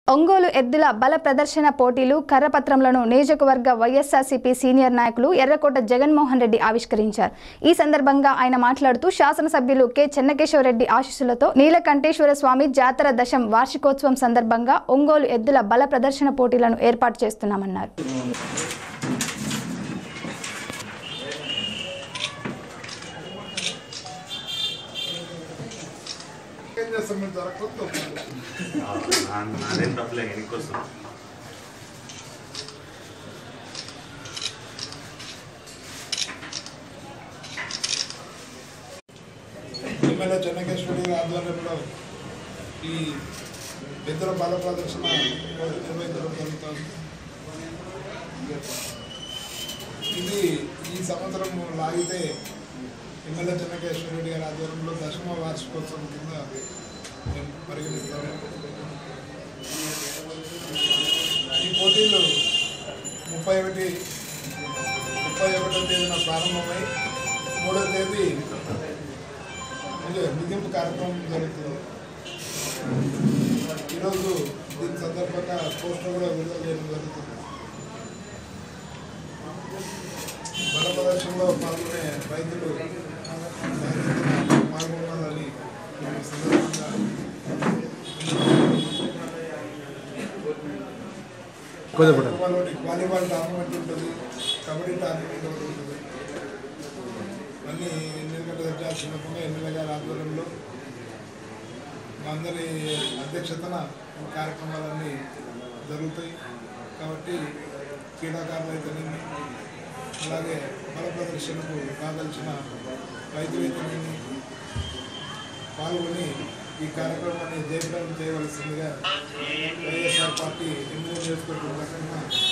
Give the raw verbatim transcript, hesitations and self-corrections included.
ఒంగోలు ఎద్దుల బల ప్రదర్శన పోటీలు కరపత్రంలను నియోజకవర్గ వైఎస్ఆర్సీపీ సీనియర్ నాయకులు ఎర్రకోట జగన్మోహన్ రెడ్డి ఆవిష్కరించారు. ఈ సందర్భంగా ఆయన మాట్లాడుతూ శాసనసభ్యులు కె చెన్నకేశవరెడ్డి ఆశీస్సులతో నీలకంఠేశ్వర స్వామి జాతర దశం వార్షికోత్సవం సందర్భంగా ఒంగోలు ఎద్దుల బల ప్రదర్శన పోటీలను ఏర్పాటు చేస్తున్నామన్నారు. నాదేం తప్పలే ఎన్నికోసం ఎమ్మెల్యే చెన్నకేశ్వరి ఆధ్వర్యంలో ఈ ఇద్దరు బల ప్రదర్శన నిర్వహించడం జరుగుతుంది. ఇది ఈ సంవత్సరం లాగితే ఎమ్మెల్యే చెన్నకేశ్వర రెడ్డి గారి ఆధ్వర్యంలో దశమ వార్షికోత్సవం కింద మేము పరిగణిస్తాము. ఈ పోటీలు ముప్పై ఒకటి ముప్పై ఒకటో తేదీన ప్రారంభమై మూడో తేదీ ముగింపు కార్యక్రమం జరుగుతుంది. ఈరోజు దీని సందర్భంగా పోస్టర్ కూడా విడుదల చేయడం జరుగుతుంది. బల ప్రదర్శనలో పాల్గొనే రైతులు పాల్గొనాలని సందర్భంగా వాలీబాల్ టోర్నమెంట్ ఉంటుంది, కబడ్డీ టోర్నమెంట్ ఒకటి ఉంటుంది. అన్నీ ఎన్నికల దగ్గర చిన్నప్పుడు ఎమ్మెల్యే గారి ఆధ్వర్యంలో మా అందరి అధ్యక్షతన కార్యక్రమాలన్నీ జరుగుతాయి. కాబట్టి క్రీడాకారులు అయితేనేమి, అలాగే బల ప్రదర్శనకు కాదలిచిన రైతులు అయితేనేమి పాల్గొని ఈ కార్యక్రమాన్ని జయప్రదం చేయవలసిందిగా వైఎస్ఆర్ పార్టీ ఎమ్మెల్యే నియోజకవర్గం ప్రకటన